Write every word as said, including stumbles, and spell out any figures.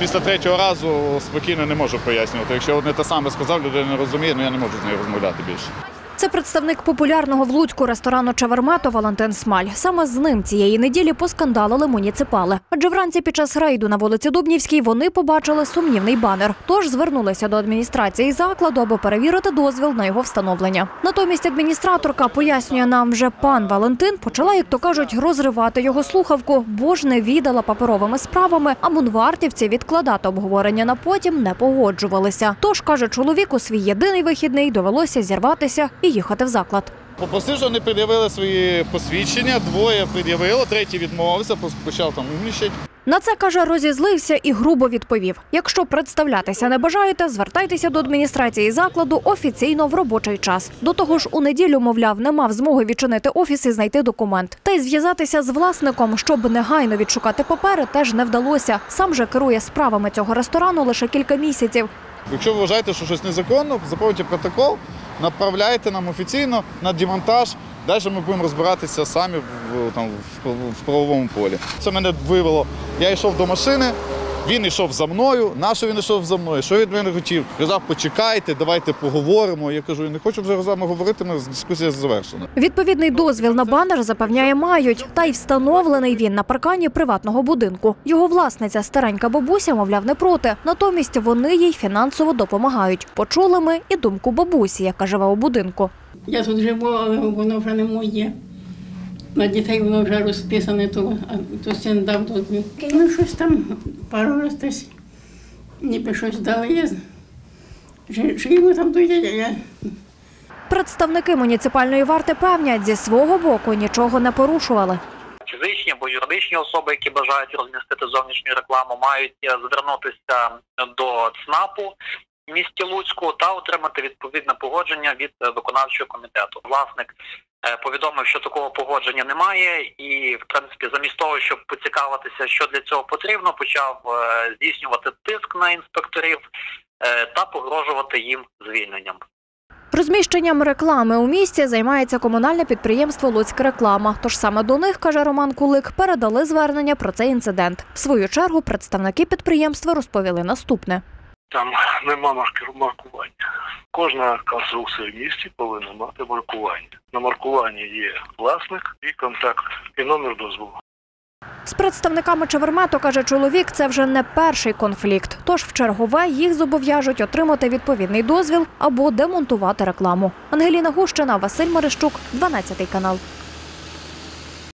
Після третього разу спокійно не можу пояснювати. Якщо одне те саме сказав, людина не розуміє, ну я не можу з нею розмовляти більше. Це представник популярного в Луцьку ресторану «Чавермето» Валентин Смаль. Саме з ним цієї неділі поскандалили муніципали. Адже вранці під час рейду на вулиці Дубнівській вони побачили сумнівний банер. Тож звернулися до адміністрації закладу, аби перевірити дозвіл на його встановлення. Натомість адміністраторка, пояснює нам вже пан Валентин, почала, як то кажуть, розривати його слухавку, бо ж не віддала паперовими справами, а мунвартівці відкладати обговорення на потім не погоджувалися. Тож, каже чоловік, у свій єдиний вихідний довелося зірватися і їхати в заклад. Попросив, що вони пред'явили свої посвідчення, двоє пред'явило, третій відмовився, почав там умніщати. На це, каже, розізлився і грубо відповів. Якщо представлятися не бажаєте, звертайтеся до адміністрації закладу офіційно в робочий час. До того ж, у неділю, мовляв, не мав змоги відчинити офіс і знайти документ. Та й зв'язатися з власником, щоб негайно відшукати папери, теж не вдалося. Сам же керує справами цього ресторану лише кілька місяців. Якщо ви вважаєте, що щось незаконно, заповнюйте протокол, направляйте нам офіційно на демонтаж. Далі ми будемо розбиратися самі в, там, в правовому полі. Це мене вивело. Я йшов до машини, він йшов за мною. Нащо він йшов за мною? Що він від мене хотів? Казав, почекайте, давайте поговоримо. Я кажу, я не хочу вже з вами говорити, ми дискусія завершена. Відповідний дозвіл на банер, запевняє, мають. Та й встановлений він на паркані приватного будинку. Його власниця, старенька бабуся, мовляв, не проти. Натомість вони їй фінансово допомагають. Почули ми і думку бабусі, яка живе у будинку. Я тут живу, але воно вже не моє. На дітей воно вже розписане, то, то син дав дозвіл. Ну, щось там пару раз десь ніби щось дали. Живу там доїде, я... Представники муніципальної варти певнять, зі свого боку нічого не порушували. Фізичні або юридичні особи, які бажають розмістити зовнішню рекламу, мають звернутися до ЦНАПу в місті Луцьку та отримати відповідне погодження від виконавчого комітету. Власник повідомив, що такого погодження немає і, в принципі, замість того, щоб поцікавитися, що для цього потрібно, почав здійснювати тиск на інспекторів та погрожувати їм звільненням. Розміщенням реклами у місті займається комунальне підприємство «Луцькреклама». Тож саме до них, каже Роман Кулик, передали звернення про цей інцидент. В свою чергу представники підприємства розповіли наступне. Там нема маркування. Кожна конструкція в місті повинна мати маркування. На маркуванні є власник і контакт, і номер дозволу. З представниками «Чавермето», каже чоловік, це вже не перший конфлікт. Тож в чергове їх зобов'яжуть отримати відповідний дозвіл або демонтувати рекламу. Ангеліна Гущина, Василь Марищук, дванадцятий канал.